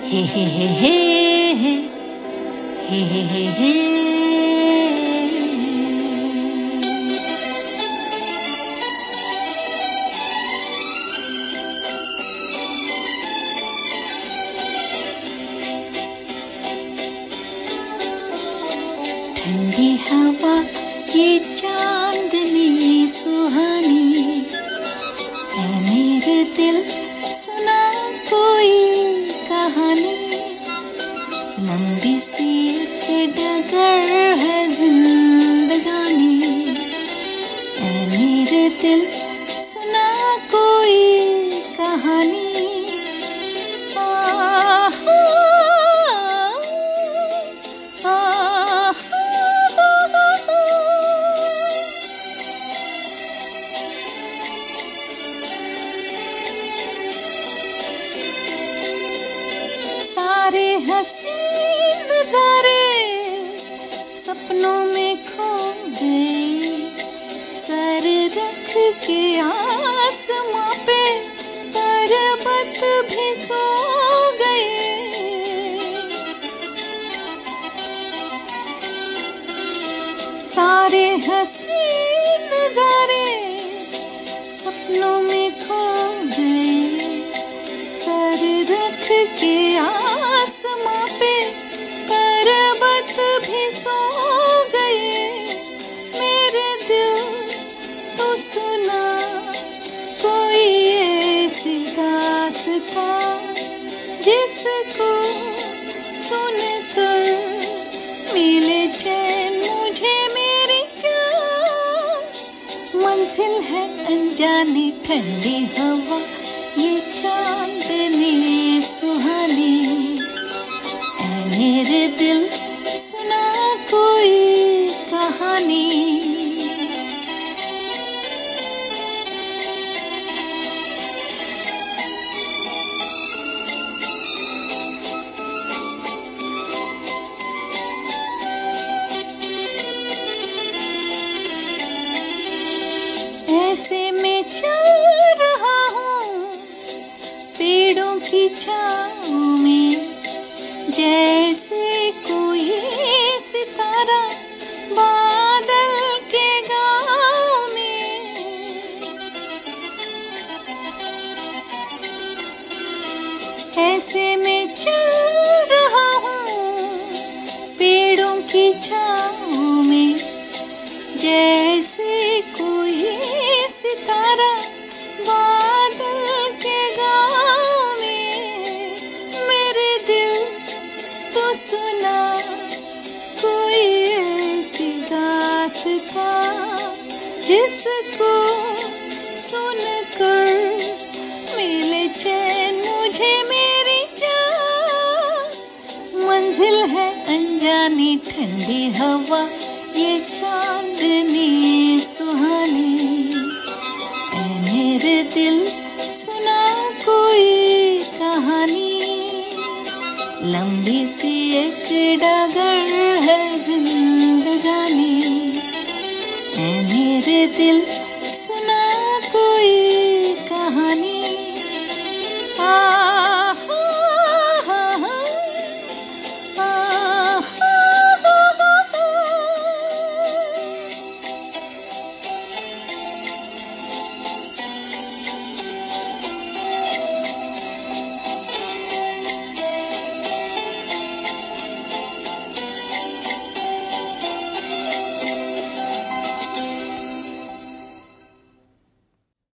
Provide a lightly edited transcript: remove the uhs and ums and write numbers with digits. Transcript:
हे हे हे हे हे हे हे हे हे। ठंडी हवा ये चांदनी सुहानी, ऐ मेरे दिल सुना कोई कहानी। लंबी सी एक डगर है जिंदगानी, ऐ मेरे दिल सुना कोई कहानी। सारे हसीन नजारे सपनों में खो गए, सर रख के आसमां पे पर्वत भी सो गए। सारे हसीन नजारे सपनों में खो गए, सर रख के आसमां पे पर्वत भी सो गए। मेरे दिल तो सुना कोई ऐसी दास्तां, जिसको सुनकर मिले चैन मुझे मेरी जान। मंजिल है अनजानी ठंडी हवा ये चांदनी सुहानी, ऐ मेरे दिल सुना कोई कहानी। ऐसे में चल रहा हूँ पेड़ों की छाँव में, जैसे कोई सितारा बादल के गाँव में। ऐसे में चल रहा हूँ पेड़ों की छाँव में, जैसे कोई सितारा बादल के गाँव में। मेरे दिल तो सुना कोई ऐसी दास्तां, जिसको सुनकर मिले चैन मुझे मेरी जान। मंजिल है अनजानी ठंडी हवा ये चांदनी सुहानी, ऐ मेरे दिल सुना कोई कहानी। लंबी सी एक डगर है जिंदगानी, ऐ मेरे दिल सुना कोई कहानी।